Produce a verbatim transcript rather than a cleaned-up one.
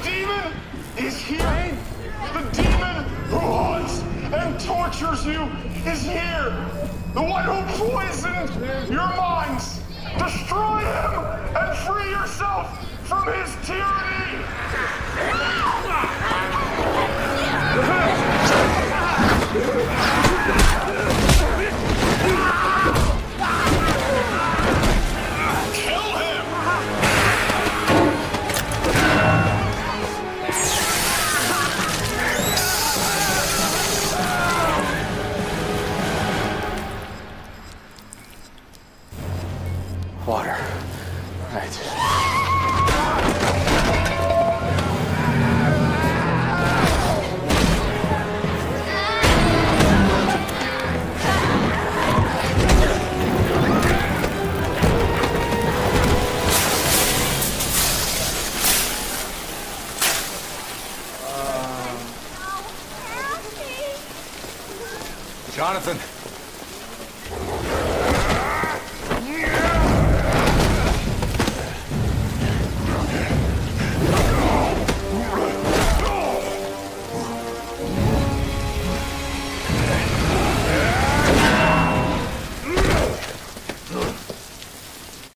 demon is here. The demon who haunts and tortures you is here. The one who poisoned your minds. Destroy him and free yourself from his tyranny. Kill him! Water. Right. Johnathan!